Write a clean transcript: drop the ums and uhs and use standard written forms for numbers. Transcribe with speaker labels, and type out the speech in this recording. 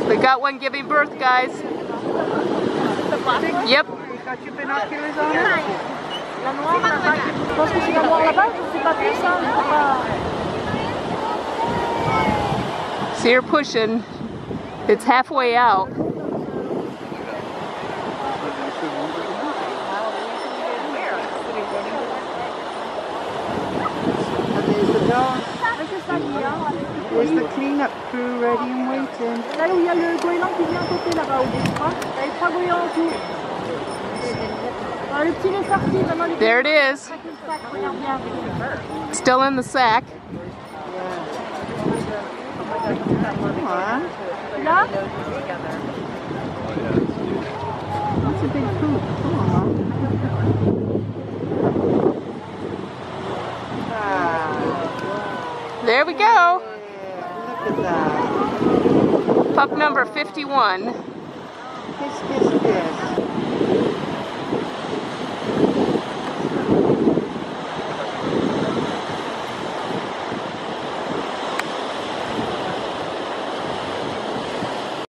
Speaker 1: We got one giving birth, guys. Yep.
Speaker 2: Got your binoculars on it?
Speaker 3: La noire, je pense que c'est la noire là-bas, c'est pas plus ça.
Speaker 1: See her pushing. It's halfway out.
Speaker 2: There's the cleanup crew ready and waiting.
Speaker 3: Là où il y a le goéland qui vient côté là-bas, où il y a les 3 goélands en tout. Le petit est sorti, maintenant les
Speaker 1: There it is. Still in the sack.
Speaker 2: Come on.
Speaker 3: Là?
Speaker 2: That's a big poop. Come on. Ah.
Speaker 1: There we go.
Speaker 2: Look at that.
Speaker 1: Pup number 51.
Speaker 2: Kiss, kiss, kiss.